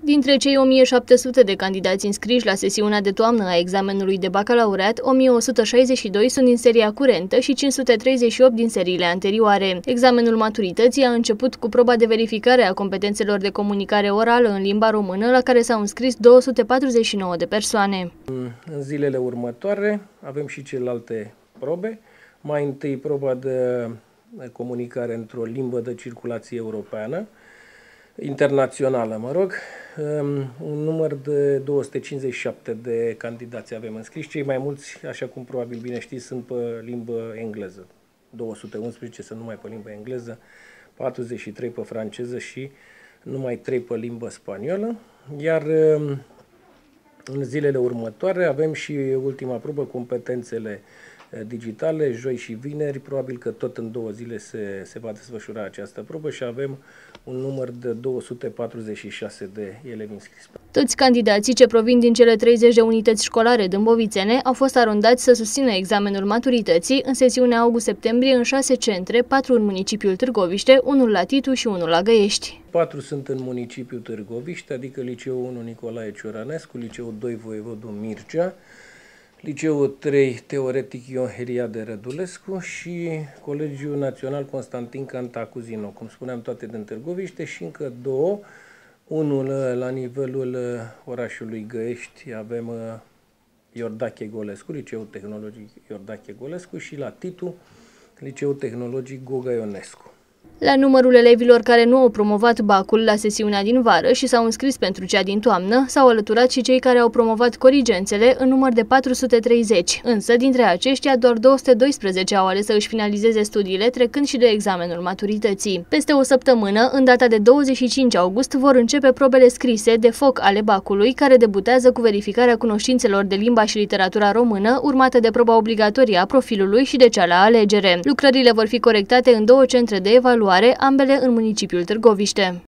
Dintre cei 1700 de candidați înscriși la sesiunea de toamnă a examenului de bacalaureat, 1162 sunt din seria curentă și 538 din seriile anterioare. Examenul maturității a început cu proba de verificare a competențelor de comunicare orală în limba română, la care s-au înscris 249 de persoane. În zilele următoare avem și celelalte probe. Mai întâi proba de comunicare într-o limbă de circulație europeană, internațională, mă rog. Un număr de 257 de candidați avem înscriși. Cei mai mulți, așa cum probabil bine știți, sunt pe limbă engleză. 211 sunt numai pe limbă engleză, 43 pe franceză și numai 3 pe limbă spaniolă. Iar în zilele următoare avem și ultima probă, competențele digitale, joi și vineri, probabil că tot în 2 zile se va desfășura această probă și avem un număr de 246 de elevi înscriși. Toți candidații ce provin din cele 30 de unități școlare dâmbovițene au fost arondați să susțină examenul maturității în sesiunea august-septembrie în 6 centre, 4 în municipiul Târgoviște, 1 la Titu și 1 la Găiești. 4 sunt în municipiul Târgoviște, adică Liceul 1 Nicolae Cioranescu, Liceul 2 Voievodul Mircea, Liceul 3 Teoretic Ion Heriade Rădulescu și Colegiul Național Constantin Cantacuzino, cum spuneam, toate din Târgoviște, și încă 2, unul la nivelul orașului Găiești, avem Iordache Golescu, Liceul Tehnologic Iordache Golescu, și la Titu, Liceul Tehnologic Goga Ionescu. La numărul elevilor care nu au promovat bacul la sesiunea din vară și s-au înscris pentru cea din toamnă, s-au alăturat și cei care au promovat corigențele în număr de 430, însă dintre aceștia doar 212 au ales să își finalizeze studiile, trecând și de examenul maturității. Peste o săptămână, în data de 25 august, vor începe probele scrise de foc ale bacului, care debutează cu verificarea cunoștințelor de limba și literatura română, urmată de proba obligatorie a profilului și de cea la alegere. Lucrările vor fi corectate în 2 centre de evaluare, ambele în municipiul Târgoviște.